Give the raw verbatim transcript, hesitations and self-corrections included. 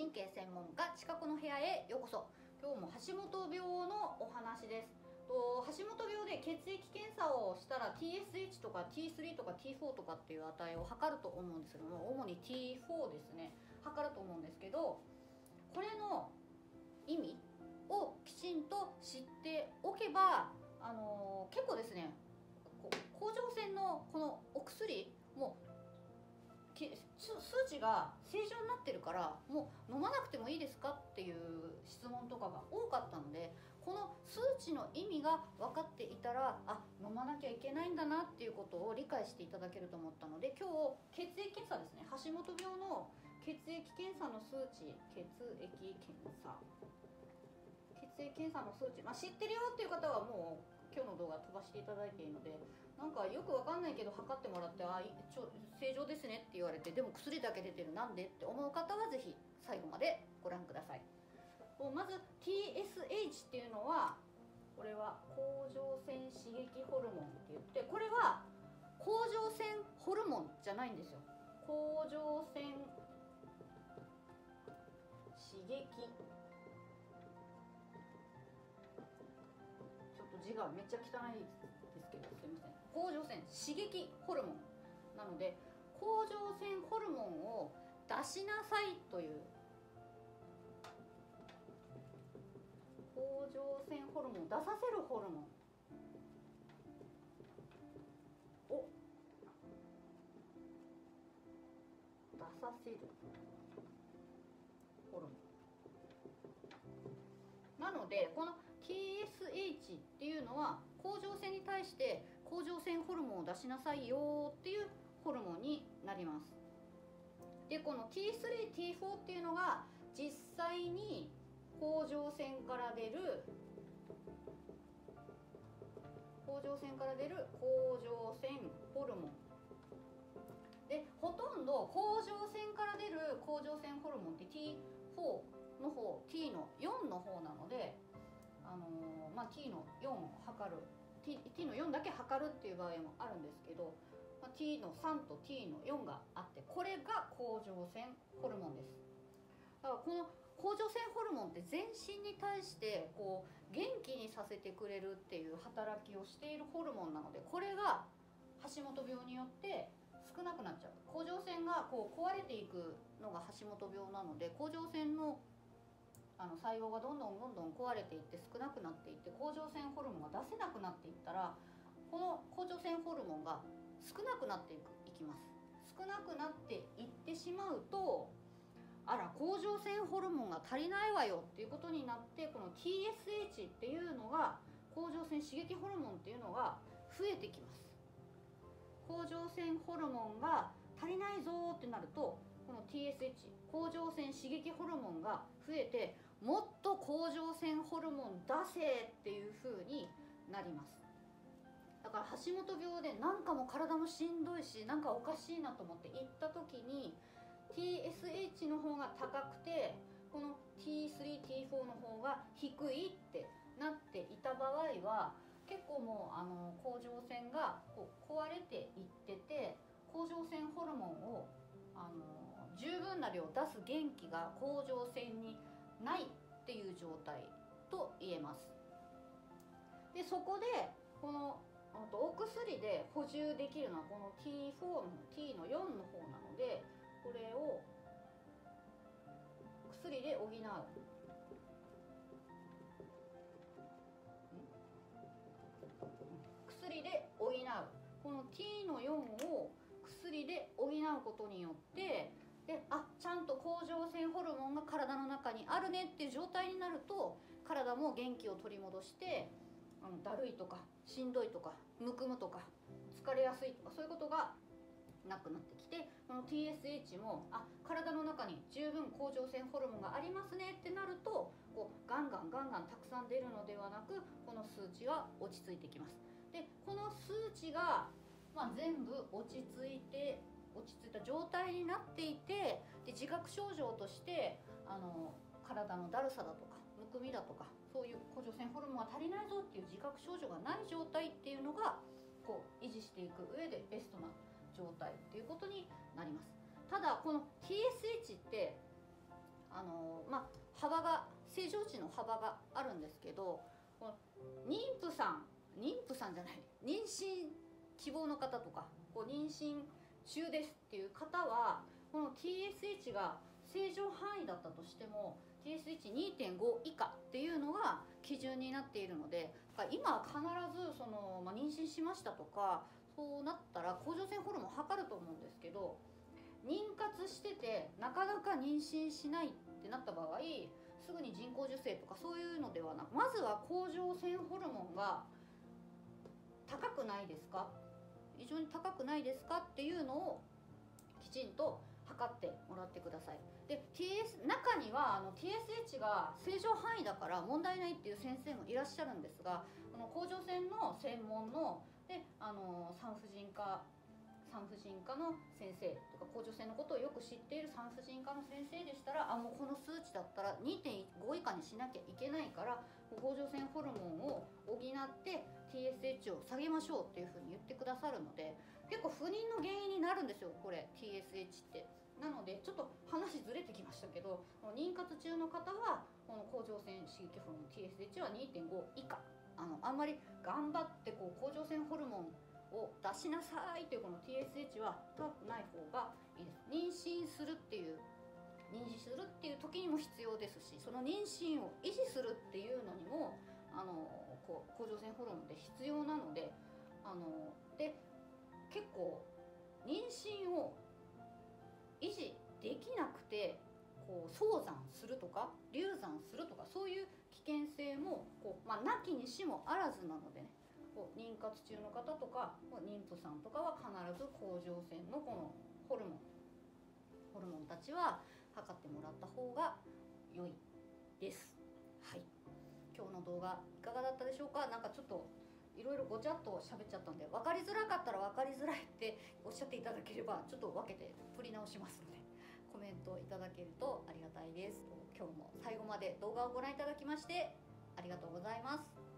神経専門家近くの部屋へようこそ。今日も橋本病のお話です。と橋本病で血液検査をしたら ティーエスエイチ とか ティースリー とか ティーフォー とかっていう値を測ると思うんですけども、主に ティーフォー ですね、測ると思うんですけど、これの意味をきちんと知っておけば、あのー、結構ですね、甲状腺のこのお薬も数値が正常になってるからもう飲まなくてもいいですかっていう質問とかが多かったので、この数値の意味が分かっていたら、あ、飲まなきゃいけないんだなっていうことを理解していただけると思ったので、今日血液検査ですね、橋本病の血液検査の数値、血液検査血液検査の数値、まあ、知ってるよっていう方はもう今日の動画飛ばしていただいていいので、なんかよくわかんないけど測ってもらって、あ、ちょ正常ですねって言われて、でも薬だけ出てる、なんでって思う方はぜひ最後までご覧ください。まず ティーエスエイチ っていうのは、これは甲状腺刺激ホルモンって言って、これは甲状腺ホルモンじゃないんですよ。甲状腺刺激、字がめっちゃ汚いですけどすいません。甲状腺刺激ホルモンなので、甲状腺ホルモンを出しなさいという、甲状腺ホルモンを出させるホルモンを出させるホルモンなので、この ティーエスエイチ っていうのは甲状腺に対して甲状腺ホルモンを出しなさいよっていうホルモンになります。でこの ティースリー、ティーフォー っていうのが実際に甲状腺から出る甲状腺から出る甲状腺ホルモンで、ほとんど甲状腺から出る甲状腺ホルモンって ティーフォー の方、 T のよんの方なので、あのーまあ、T のよんを測る T, T のよんだけ測るっていう場合もあるんですけど、まあ、T のさんと T のよんがあって、これが甲状腺ホルモンです。だからこの甲状腺ホルモンって全身に対してこう元気にさせてくれるっていう働きをしているホルモンなので、これが橋本病によって少なくなっちゃう。甲状腺がこう壊れていくのが橋本病なので、甲状腺のあの細胞がどんどんどんどん壊れていって少なくなっていって、甲状腺ホルモンが出せなくなっていったら、この甲状腺ホルモンが少なくなっていくいきます。少なくなっていってしまうと、あら甲状腺ホルモンが足りないわよっていうことになって、この ティーエスエイチ っていうのが、甲状腺刺激ホルモンっていうのが増えてきます。甲状腺ホルモンが足りないぞってなると、この ティーエスエイチ 甲状腺刺激ホルモンが増えて、もっと甲状腺ホルモン出せっていう風になります。だから橋本病でなんかもう体もしんどいし、なんかおかしいなと思って行った時に ティーエスエイチ の方が高くて、この ティースリー、ティーフォー の方が低いってなっていた場合は、結構もうあの甲状腺がこう壊れていってて、甲状腺ホルモンをあの十分な量出す元気が甲状腺にないっていう状態と言えます。でそこでこのお薬で補充できるのはこの ティーフォー の T のよんの方なので、これを薬で補う。薬で補う。この T のよんを薬で補うことによって、であちゃんと甲状腺ホルモンが体の中にあるねっていう状態になると、体も元気を取り戻して、あのだるいとかしんどいとかむくむとか疲れやすいとか、そういうことがなくなってきて、この ティーエスエイチ もあ体の中に十分甲状腺ホルモンがありますねってなると、こうガンガンガンガンたくさん出るのではなく、この数値は落ち着いてきます。でこの数値が、まあ、全部落ち着いて落ち着いた状態になっていて、で自覚症状としてあの体のだるさだとかむくみだとか、そういう甲状腺ホルモンが足りないぞっていう自覚症状がない状態っていうのがこう維持していく上でベストな状態っていうことになります。ただこの ティーエスエイチ ってああのまあ幅が正常値の幅があるんですけど、この妊婦さん妊婦さんじゃない妊娠希望の方とかこう妊娠中ですっていう方はこの ティーエスエイチ が正常範囲だったとしても ティーエスエイチにてんご 以下っていうのが基準になっているので、今必ずその、まあ、妊娠しましたとかそうなったら甲状腺ホルモン測ると思うんですけど、妊活しててなかなか妊娠しないってなった場合すぐに人工授精とかそういうのではなく、まずは甲状腺ホルモンが高くないですか、非常に高くないですかっていうのをきちんと測ってもらってください。で ティーエス 中にはあの ティーエスエイチ が正常範囲だから問題ないっていう先生もいらっしゃるんですが、この甲状腺の専門のであの産婦人科産婦人科の先生とか甲状腺のことをよく知っている産婦人科の先生でしたら、あもうこの数値だったら にてんご 以下にしなきゃいけないから甲状腺ホルモンを補って ティーエスエイチ を下げましょうっていうふうに言ってくださるので、結構不妊の原因になるんですよこれ ティーエスエイチ って。なのでちょっと話ずれてきましたけど、妊活中の方はこの甲状腺刺激ホルモン ティーエスエイチ は にてんご 以下、あのあんまり頑張ってこう甲状腺ホルモンを出しなさいというこの ティーエスエイチ は高くない方がいいです。妊娠するっていう妊娠するっていう時にも必要ですし、その妊娠を維持するっていうのにもあのこう甲状腺ホルモンって必要なので、あので結構妊娠を維持できなくてこう早産するとか流産するとかそういう危険性もこう、まあ、なきにしもあらずなのでね、妊活中の方とか妊婦さんとかは必ず甲状腺のこのホルモンホルモンたちは測ってもらった方が良いです。はい、今日の動画いかがだったでしょうか。なんかちょっといろいろごちゃっと喋っちゃったんで、分かりづらかったら分かりづらいっておっしゃっていただければちょっと分けて取り直しますのでコメントいただけるとありがたいです。今日も最後まで動画をご覧いただきましてありがとうございます。